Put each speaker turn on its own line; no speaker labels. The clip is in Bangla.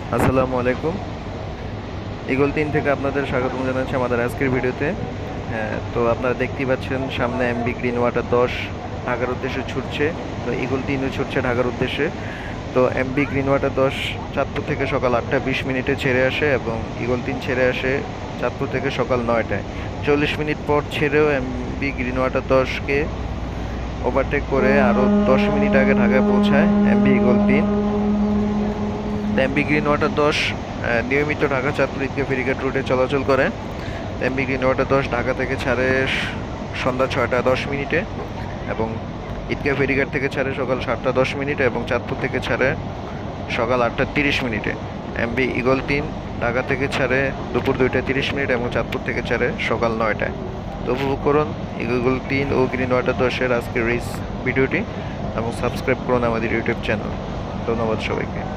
আসসালামু আলাইকুম। ইগল 3 থেকে আপনাদের স্বাগতম জানাচ্ছি আমাদের আজকের ভিডিওতে। তো আপনারা দেখতেই পাচ্ছেন সামনে এমবি গ্রিন ওয়াটার 10 ঢাকার উদ্দেশ্যে ছুটছে। তো ইগল 3ও ছুটছে ঢাকার উদ্দেশ্যে। তো এমবি গ্রিন ওয়াটার 10 চাঁদপুর থেকে সকাল 8টা 20 মিনিটে ছেড়ে আসে এবং ইগল 3 ছেড়ে আসে চাঁদপুর থেকে সকাল 9টায়। 40 মিনিট পর ছেড়েও এমবি গ্রিন ওয়াটার 10কে ওভারটেক করে আরও 10 মিনিট আগে ঢাকায় পৌঁছায় MB eagle 3। MB green water 10 নিয়মিত ঢাকা চাঁদপুর ঈদগাহ ফেরিঘাট রুটে চলাচল করে। এমবি গ্রিন ওয়াটার 10 ঢাকা থেকে ছাড়ে সন্ধ্যা 6টা 10 মিনিটে এবং ঈদগাহ ফেরিঘাট থেকে ছাড়ে সকাল 7টা 10 মিনিটে এবং চাঁদপুর থেকে ছাড়ে সকাল 8টা 30 মিনিটে। এমবি ইগল 3 ঢাকা থেকে ছাড়ে দুপুর 2টা 30 মিনিট এবং চাঁদপুর থেকে ছাড়ে সকাল 9টায়। তো উপভোগ করুন ইগল 3 ও গ্রিন ওয়াটার 10-এর আজকের রেস ভিডিওটি এবং সাবস্ক্রাইব করুন আমাদের ইউটিউব চ্যানেল। ধন্যবাদ সবাইকে।